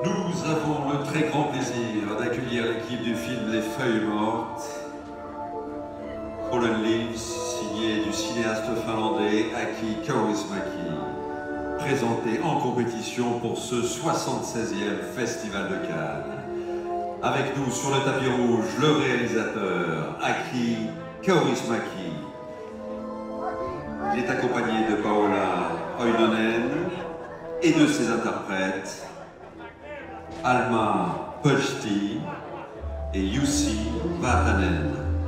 Nous avons le très grand plaisir d'accueillir l'équipe du film Les Feuilles Mortes, Fallen Leaves, signé du cinéaste finlandais Aki Kaurismäki, présenté en compétition pour ce 76e Festival de Cannes. Avec nous sur le tapis rouge, le réalisateur Aki Kaurismäki. Il est accompagné de Paola Oinonen et de ses interprètes Alma Pöysti et Jussi Vatanen.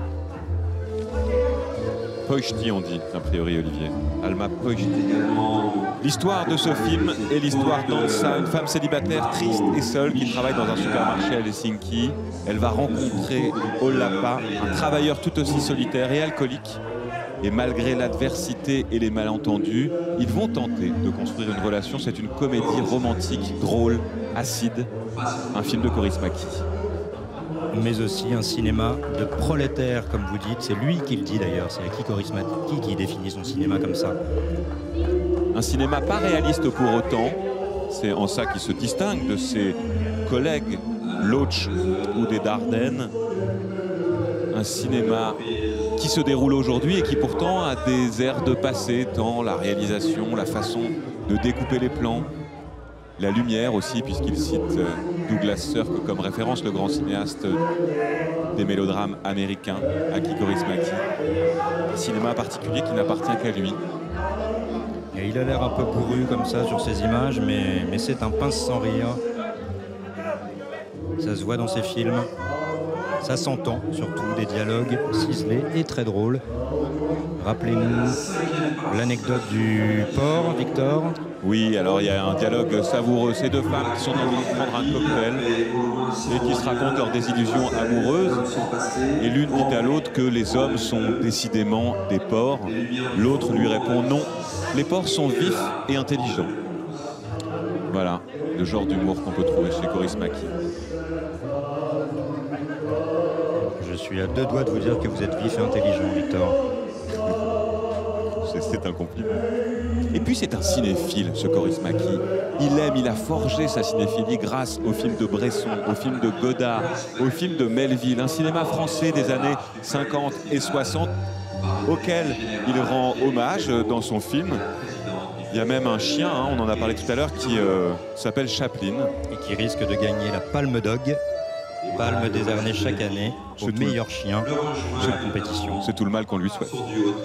Pöysti, on dit, a priori, Olivier. Alma Pöysti. L'histoire de ce film est l'histoire d'Ansa, une femme célibataire triste et seule qui travaille dans un supermarché à Helsinki. Elle va rencontrer Olapa, un travailleur tout aussi solitaire et alcoolique. Et malgré l'adversité et les malentendus, ils vont tenter de construire une relation. C'est une comédie romantique, drôle, acide, un film de Kaurismäki. Mais aussi un cinéma de prolétaire, comme vous dites. C'est lui qui le dit d'ailleurs, c'est Aki Kaurismäki qui définit son cinéma comme ça. Un cinéma pas réaliste pour autant. C'est en ça qu'il se distingue de ses collègues Loach ou des Dardennes. Un cinéma qui se déroule aujourd'hui et qui pourtant a des airs de passé, tant la réalisation, la façon de découper les plans, la lumière aussi, puisqu'il cite Douglas Sirk comme référence, le grand cinéaste des mélodrames américains, Aki Kaurismäki. Un cinéma particulier qui n'appartient qu'à lui. Et il a l'air un peu bourru comme ça sur ces images, mais c'est un pince sans rire. Ça se voit dans ses films. Ça s'entend, surtout des dialogues ciselés et très drôles. Rappelez-nous l'anecdote du porc, Victor. Oui, alors il y a un dialogue savoureux. Ces deux femmes qui sont en train de prendre un cocktail et qui se racontent leurs désillusions amoureuses. Et l'une dit à l'autre que les hommes sont décidément des porcs. L'autre lui répond non, les porcs sont vifs et intelligents. Voilà, le genre d'humour qu'on peut trouver chez Kaurismäki. Je suis à deux doigts de vous dire que vous êtes vif et intelligent, Victor. C'est un compliment. Et puis c'est un cinéphile, ce Kaurismäki. Il a forgé sa cinéphilie grâce aux films de Bresson, aux films de Godard, aux films de Melville, un cinéma français des années 50 et 60 auquel il rend hommage dans son film. Il y a même un chien, hein, on en a parlé tout à l'heure, qui s'appelle Chaplin. Et qui risque de gagner la Palme Dog, palme décernée chaque année au meilleur chien de la compétition. C'est tout le mal qu'on lui souhaite.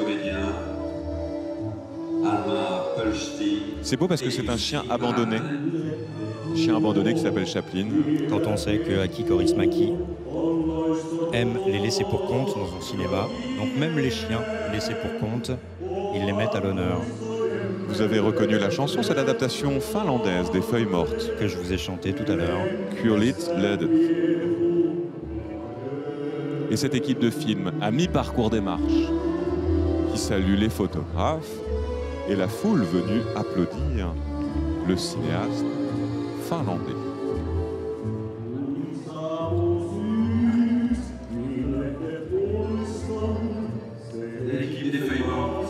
C'est beau parce que c'est un chien abandonné. Chien abandonné qui s'appelle Chaplin. Quand on sait que Aki Kaurismäki aime les laissés pour compte dans son cinéma, donc même les chiens laissés pour compte, ils les mettent à l'honneur. Vous avez reconnu la chanson, c'est l'adaptation finlandaise des Feuilles Mortes. Que je vous ai chanté tout à l'heure. Kurlit Led. Et cette équipe de films à mi-parcours des marches, qui salue les photographes et la foule venue applaudir le cinéaste finlandais. L'équipe des Feuilles Mortes.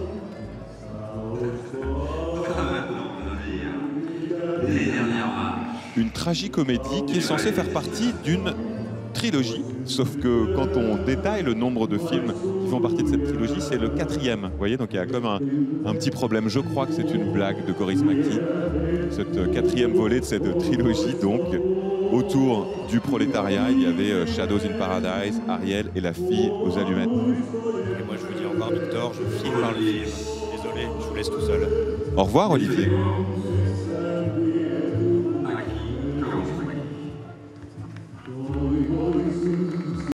Les dernières marches. Une tragicomédie qui est censée faire partie d'une trilogie, sauf que quand on détaille le nombre de films qui font partie de cette trilogie, c'est le 4e. Vous voyez, donc il y a comme un petit problème. Je crois que c'est une blague de Kaurismäki, cette 4e volée de cette trilogie. Donc, autour du prolétariat, il y avait Shadows in Paradise, Ariel et la fille aux allumettes. Et moi, je vous dis au revoir, Victor. Je file par le film. Désolé, je vous laisse tout seul. Au revoir, Olivier.